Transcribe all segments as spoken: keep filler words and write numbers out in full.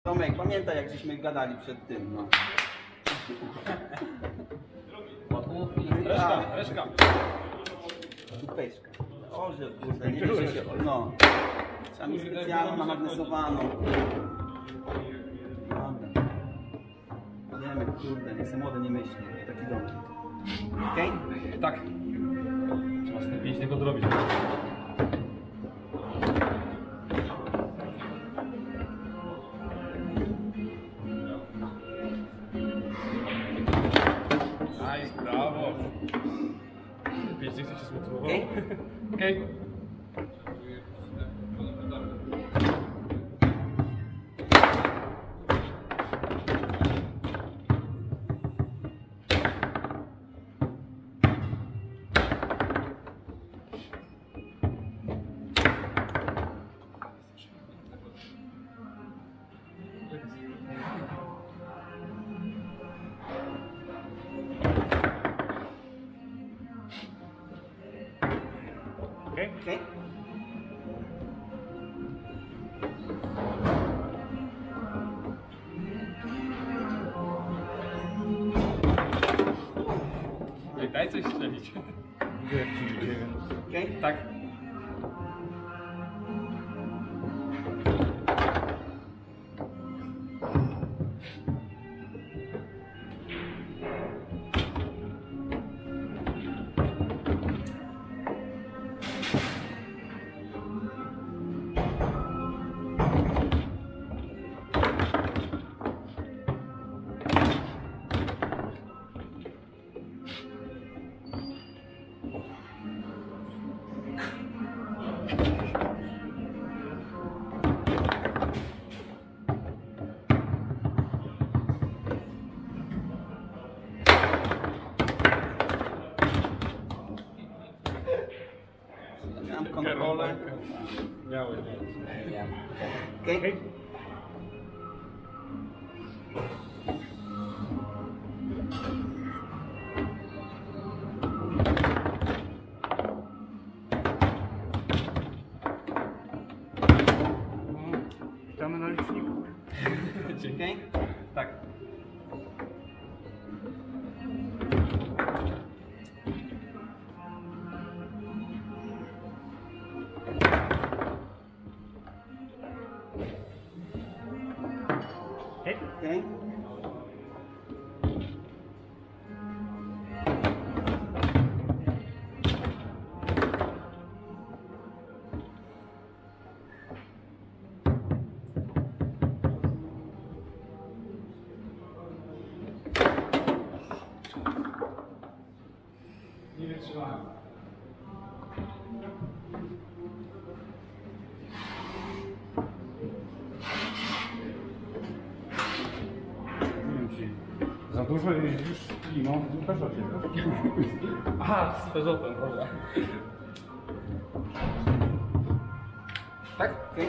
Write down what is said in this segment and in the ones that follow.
Tomek, pamiętaj jak żeśmy gadali przed tym, no. Reszka, reszka. Dupeczka. Orze, kurde, nie bierze się, no. Trzeba mieć specjalną, namagnesowaną. Dobra. Wiemy, kurde, niech se młody nie myśli, taki dom. Okej? Okay? Tak. Trzeba z tym pięć tego zrobić. Aj, brawo. Pięć tych się zmotywował. Okej? Okej. Okej? Okej? Daj coś strzelić. Okej? Tak. Miałem kontrolę. Miałeś, Okej? Okay? Witamy na liczniku. Okej? Tak. Okej? Nie wytrzymałem. Za dużo jeździsz z klimą w Łukasowie, wiesz? Aha, z Pezotem, prawda? Tak? Okej?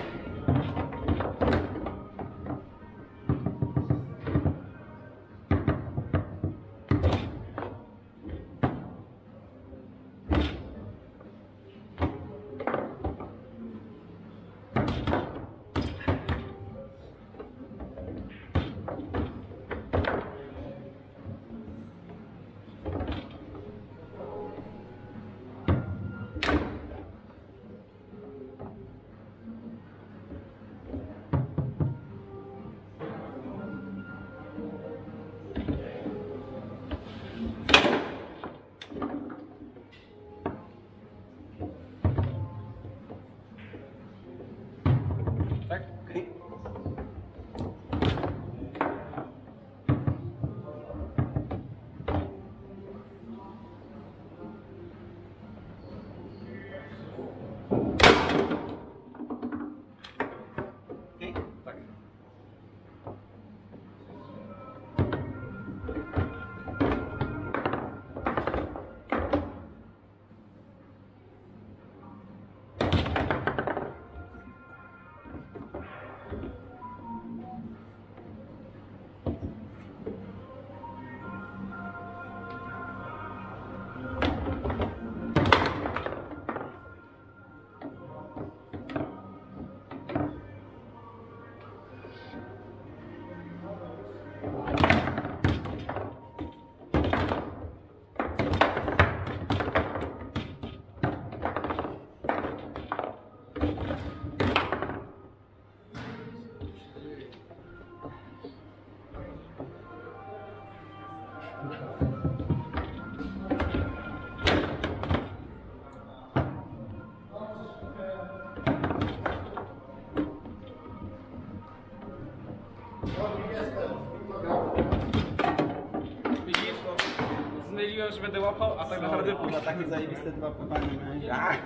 Zmyliłem, że będę łapał, a tak naprawdę No, na takie zajebiste dwa pytania miałeś.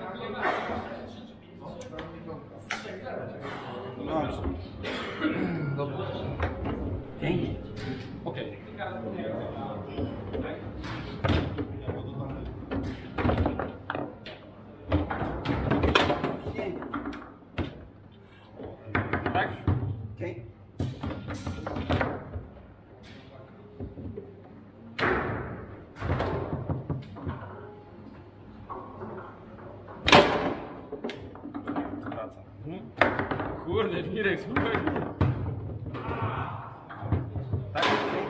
Dobrze. Dobra. Pięknie. Okej. Pięknie. Tak? Okej. Wracam. Mhm. Kurde, Mirek, spokojnie. Tak?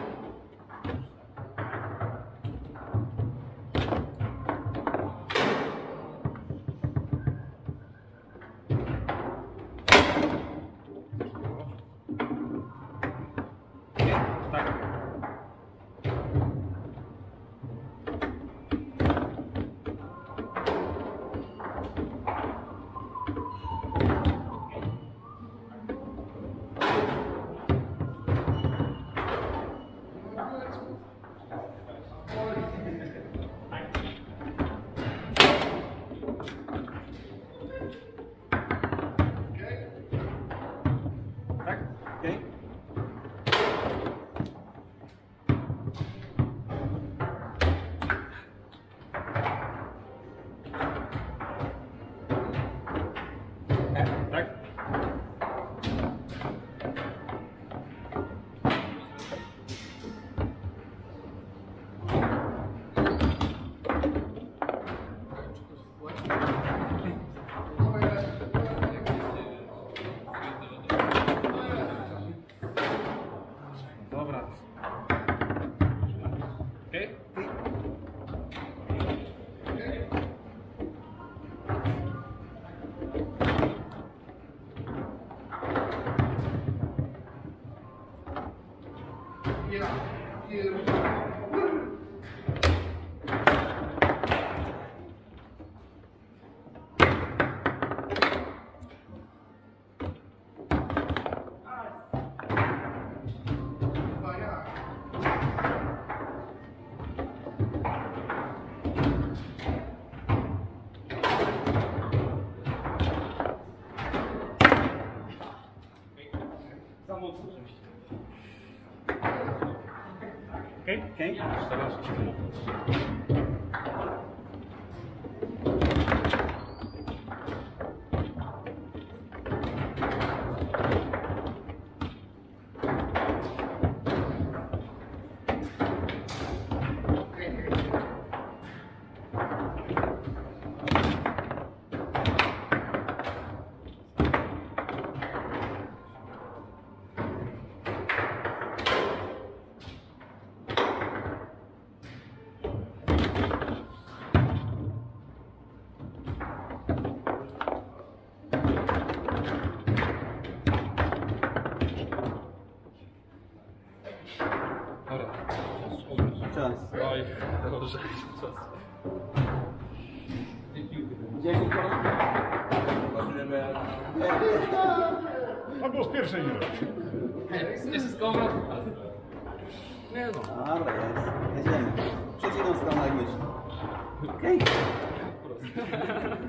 Tak. Tak? Okej. Tak? Dobra. Okej? Za mocno. Okej? Okej. Teraz. Czas. Oj, dobrze. Czas. dziesięć. A było z pierwszej nie. Jest z komą. Nie no. Dobra, jest. Jedziemy. Przeciwną stronę jak myślę. Okej.